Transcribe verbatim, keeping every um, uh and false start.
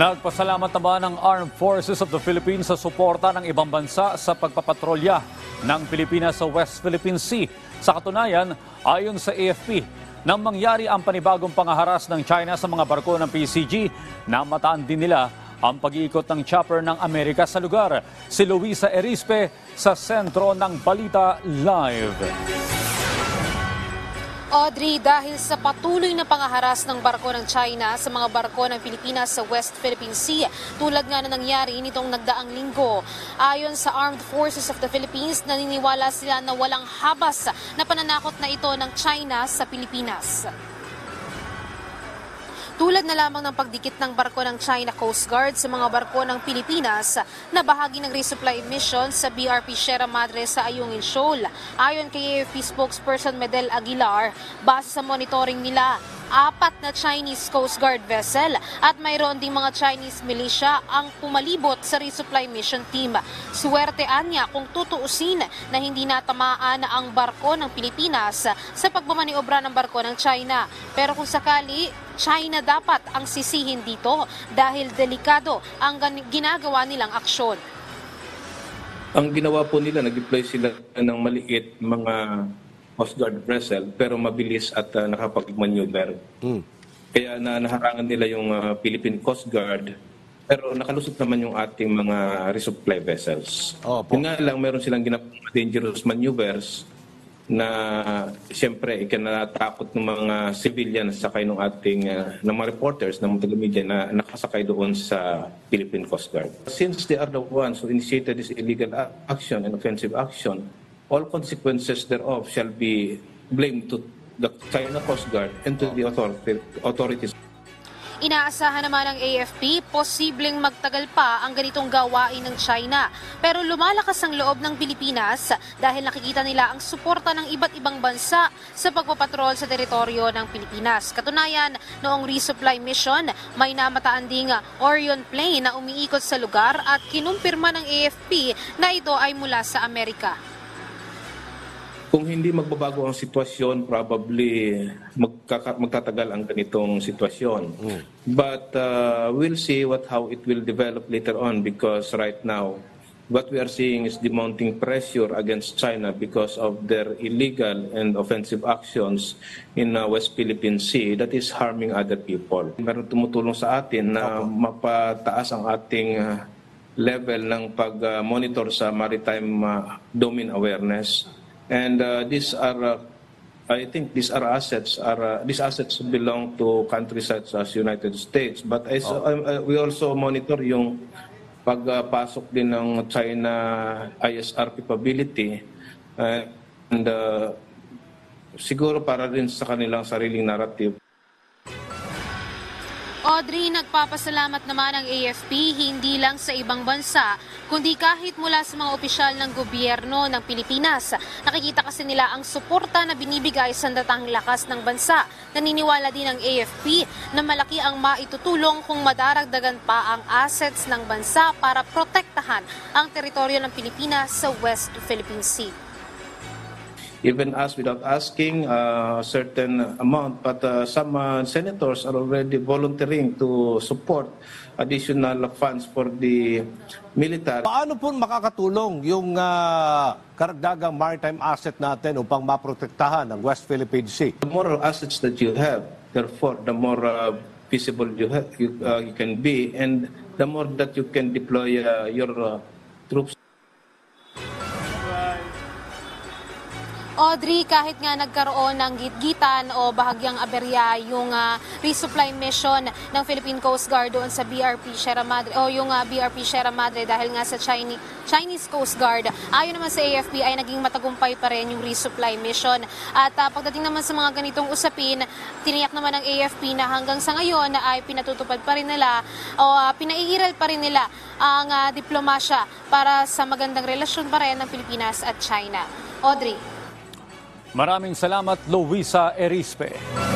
Nagpasalamat naman ang Armed Forces of the Philippines sa suporta ng ibang bansa sa pagpapatrolya ng Pilipinas sa West Philippine Sea. Sa katunayan, ayon sa A F P, nang mangyari ang panibagong pangaharas ng China sa mga barko ng P C G, namataan din nila ang pag-iikot ng chopper ng Amerika sa lugar. Si Luisa Erispe sa sentro ng Balita Live. Audrey, dahil sa patuloy na pangaharas ng barko ng China sa mga barko ng Pilipinas sa West Philippine Sea, tulad nga na nangyari nitong nagdaang linggo. Ayon sa Armed Forces of the Philippines, naniniwala sila na walang habas na pananakot na ito ng China sa Pilipinas. Tulad na lamang ng pagdikit ng barko ng China Coast Guard sa mga barko ng Pilipinas na bahagi ng resupply mission sa B R P Sierra Madre sa Ayungin Shoal. Ayon kay A F P spokesperson Medel Aguilar, base sa monitoring nila, apat na Chinese Coast Guard vessel at mayroon ding mga Chinese militia ang pumalibot sa resupply mission team. Swerte anya kung tutuusin na hindi natamaan ang barko ng Pilipinas sa pagmamaniobra ng barko ng China. Pero kung sakali, China dapat ang sisihin dito dahil delikado ang ginagawa nilang aksyon. Ang ginawa po nila, nag-deploy sila ng maliit mga Coast Guard vessel pero mabilis at uh, nakapag-maneuver. Hmm. Kaya na naharangan nila yung uh, Philippine Coast Guard pero nakalusot naman yung ating mga resupply vessels. Oh, Yun nga lang, meron silang ginawang dangerous maneuvers na uh, siyempre ikinatakot ng mga civilians sakay ng ating uh, ng mga reporters ng mga taga-media na nakasakay doon sa Philippine Coast Guard. Since they are the ones who initiated this illegal action and offensive action, all consequences thereof shall be blamed to the China Coast Guard and to the authorities. Inaasahan naman ng A F P, posibleng magtagal pa ang ganitong gawain ng China. Pero lumalakas ang loob ng Pilipinas dahil nakikita nila ang suporta ng iba't ibang bansa sa pagpapatrol sa teritoryo ng Pilipinas. Katunayan, noong resupply mission, may namataan ding Orion plane na umiikot sa lugar at kinumpirma ng A F P na ito ay mula sa Amerika. Kung hindi magbabago ang sitwasyon, probably magkaka- magtatagal ang ganitong sitwasyon. Mm. But uh, we'll see what how it will develop later on because right now, what we are seeing is the mounting pressure against China because of their illegal and offensive actions in uh, West Philippine Sea that is harming other people. Meron tumutulong sa atin na okay. mapataas ang ating uh, level ng pag-monitor uh, sa maritime uh, domain awareness. And uh, these are, uh, I think, these are assets. Are uh, these assets belong to countries such as United States. But as, oh. uh, we also monitor yung pagpasok uh, din ng China I S R capability, uh, and uh, siguro para rin sa kanilang sariling narrative. Audrey, nagpapasalamat naman ang A F P hindi lang sa ibang bansa, kundi kahit mula sa mga opisyal ng gobyerno ng Pilipinas. Nakikita kasi nila ang suporta na binibigay sa datang lakas ng bansa. Naniniwala din ang A F P na malaki ang maitutulong kung madaragdagan pa ang assets ng bansa para protektahan ang teritoryo ng Pilipinas sa West Philippine Sea. Even us without asking a uh, certain amount, but uh, some uh, senators are already volunteering to support additional funds for the military. Paano po makakatulong yung uh, karagdagang maritime asset natin upang maprotektahan ang West Philippine Sea? The more assets that you have, therefore, the more uh, visible you, have, you, uh, you can be, and the more that you can deploy uh, your uh, troops. Audrey, kahit nga nagkaroon ng gitgitan o bahagyang aberya yung uh, resupply mission ng Philippine Coast Guard doon sa B R P Sierra Madre o yung uh, B R P Sierra Madre dahil nga sa Chinese, Chinese Coast Guard, ayon naman sa A F P ay naging matagumpay pa rin yung resupply mission. At uh, pagdating naman sa mga ganitong usapin, tiniyak naman ng A F P na hanggang sa ngayon ay pinatutupad pa rin nila o uh, pinaiiral pa rin nila ang uh, diplomasya para sa magandang relasyon pa rin ng Pilipinas at China. Audrey. Maraming salamat, Luisa Erispe.